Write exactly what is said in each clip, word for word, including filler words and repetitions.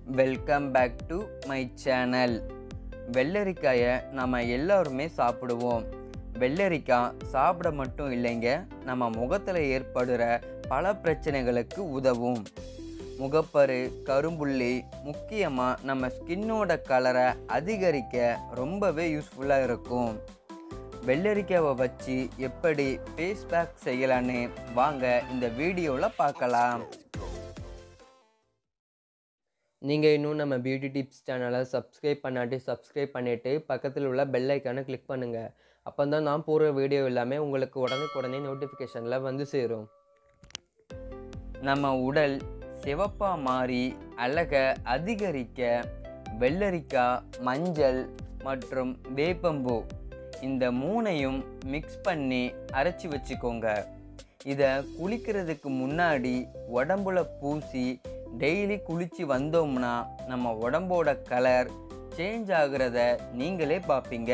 Welcome back to my channel. வெள்ளரிக்காயை நம்ம எல்லாருமே சாப்பிடுவோம். வெள்ளரிக்காய் சாப்பிட மட்டும் இல்லைங்க, நம்ம முகத்தில் ஏற்படுற பல பிரச்சனைகளுக்கு உதவும். முகப்பரு, கரும்புள்ளி, முக்கியமாக நம்ம ஸ்கின்னோட கலரை அதிகரிக்க ரொம்பவே யூஸ்ஃபுல்லாக இருக்கும். வெள்ளரிக்காவை வச்சு எப்படி ஃபேஸ் பேக் செய்யலான்னு வாங்க இந்த வீடியோவில் பார்க்கலாம். நீங்கள் இன்னும் நம்ம பியூட்டி டிப்ஸ் சேனலை சப்ஸ்கிரைப் பண்ணாட்டி சப்ஸ்கிரைப் பண்ணிவிட்டு பக்கத்தில் உள்ள பெல் ஐக்கானை கிளிக் பண்ணுங்கள். அப்போ தான் நான் போடுற வீடியோ எல்லாமே உங்களுக்கு உடனுக்குடனே நோட்டிஃபிகேஷனில் வந்து சேரும். நம்ம உடல் சிவப்பாக மாறி அழகை அதிகரிக்க வெள்ளரிக்காய், மஞ்சள் மற்றும் வேப்பம்பூ இந்த மூணையும் மிக்ஸ் பண்ணி அரைச்சி வச்சுக்கோங்க. இதை குளிக்கிறதுக்கு முன்னாடி உடம்புல பூசி டெய்லி குளித்து வந்தோம்னா நம்ம உடம்போட கலர் சேஞ்ச் ஆகிறத நீங்களே பார்ப்பீங்க.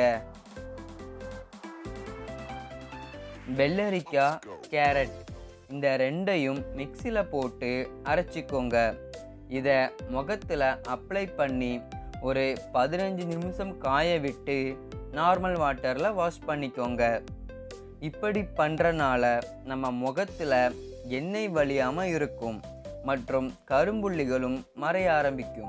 வெள்ளரிக்காய், கேரட் இந்த ரெண்டையும் மிக்சியில் போட்டு அரைச்சிக்கோங்க. இதை முகத்தில் அப்ளை பண்ணி ஒரு பதினஞ்சு நிமிஷம் காய விட்டு நார்மல் வாட்டரில் வாஷ் பண்ணிக்கோங்க. இப்படி பண்ணுறனால நம்ம முகத்தில் எண்ணெய் வலியாமல் இருக்கும் மற்றும் கரும்புள்ளிகளும் மறைய ஆரம்பிக்கும்.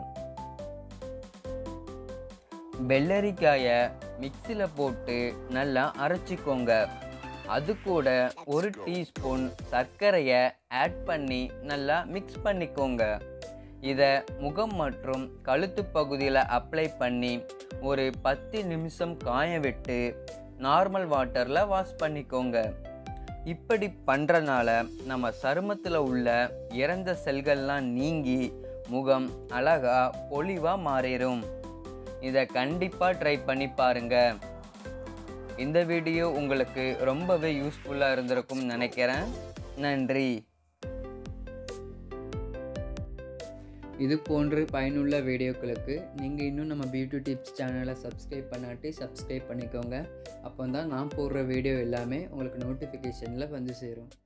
வெள்ளரிக்காயை மிக்சியில் போட்டு நல்லா அரைச்சிக்கோங்க. அது கூட ஒரு டீஸ்பூன் சர்க்கரையை ஆட் பண்ணி நல்லா மிக்ஸ் பண்ணிக்கோங்க. இதை முகம் மற்றும் கழுத்து பகுதியில் அப்ளை பண்ணி ஒரு பத்து நிமிஷம் காய விட்டு நார்மல் வாட்டரில் வாஷ் பண்ணிக்கோங்க. இப்படி பண்ணுறனால நம்ம சருமத்தில் உள்ள இறந்த செல்கள்லாம் நீங்கி முகம் அழகா பொலிவாக மாறிடும். இதை கண்டிப்பாக ட்ரை பண்ணி பாருங்கள். இந்த வீடியோ உங்களுக்கு ரொம்பவே யூஸ்ஃபுல்லாக இருந்திருக்கும்னு நினைக்கிறேன். நன்றி. இது போன்று பயனுள்ள வீடியோக்களுக்கு நீங்கள் இன்னும் நம்ம பியூட்டி டிப்ஸ் சேனலை சப்ஸ்கிரைப் பண்ணாட்டி சப்ஸ்கிரைப் பண்ணிக்கோங்க. அப்போ தான் நான் போடுற வீடியோ எல்லாமே உங்களுக்கு நோட்டிஃபிகேஷனில் வந்து சேரும்.